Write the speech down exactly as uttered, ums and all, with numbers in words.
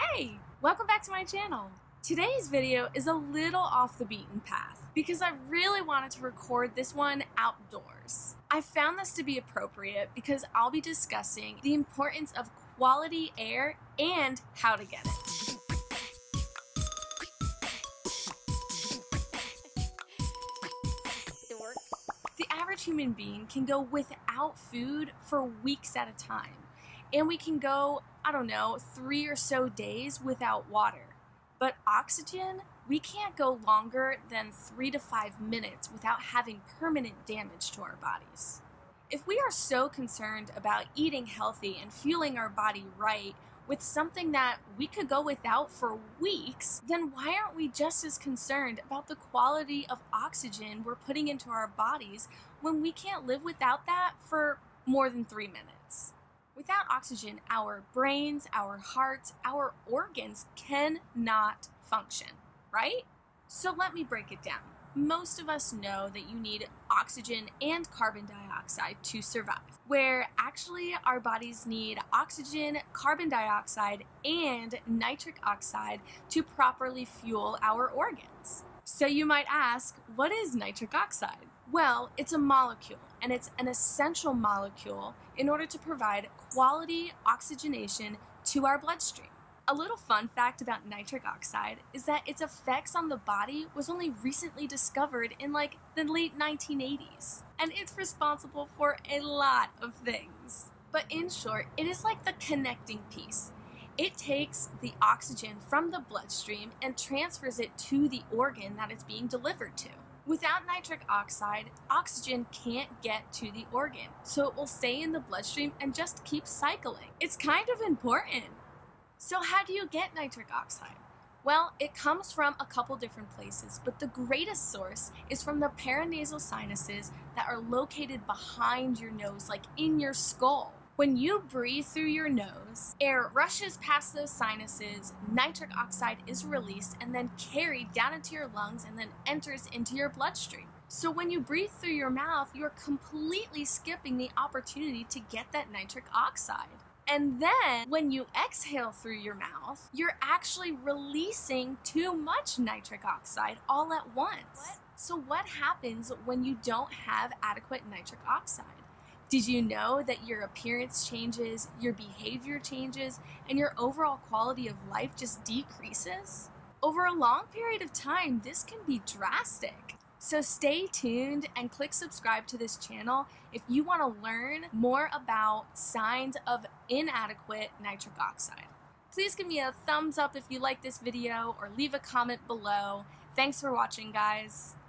Hey! Welcome back to my channel. Today's video is a little off the beaten path because I really wanted to record this one outdoors. I found this to be appropriate because I'll be discussing the importance of quality air and how to get it. The average human being can go without food for weeks at a time, and we can go, I don't know, three or so days without water. But oxygen, we can't go longer than three to five minutes without having permanent damage to our bodies. If we are so concerned about eating healthy and fueling our body right with something that we could go without for weeks, then why aren't we just as concerned about the quality of oxygen we're putting into our bodies when we can't live without that for more than three minutes? Without oxygen, our brains, our hearts, our organs cannot function, right? So let me break it down. Most of us know that you need oxygen and carbon dioxide to survive, where actually our bodies need oxygen, carbon dioxide, and nitric oxide to properly fuel our organs. So you might ask, what is nitric oxide? Well, it's a molecule, and it's an essential molecule in order to provide quality oxygenation to our bloodstream. A little fun fact about nitric oxide is that its effects on the body was only recently discovered in like the late nineteen eighties, and it's responsible for a lot of things. But in short, it is like the connecting piece. It takes the oxygen from the bloodstream and transfers it to the organ that it's being delivered to. Without nitric oxide, oxygen can't get to the organ, so it will stay in the bloodstream and just keep cycling. It's kind of important. So how do you get nitric oxide? Well, it comes from a couple different places, but the greatest source is from the paranasal sinuses that are located behind your nose, like in your skull. When you breathe through your nose, air rushes past those sinuses, nitric oxide is released and then carried down into your lungs and then enters into your bloodstream. So when you breathe through your mouth, you're completely skipping the opportunity to get that nitric oxide. And then when you exhale through your mouth, you're actually releasing too much nitric oxide all at once. What? So what happens when you don't have adequate nitric oxide? Did you know that your appearance changes, your behavior changes, and your overall quality of life just decreases? Over a long period of time, this can be drastic. So stay tuned and click subscribe to this channel if you want to learn more about signs of inadequate nitric oxide. Please give me a thumbs up if you like this video or leave a comment below. Thanks for watching, guys.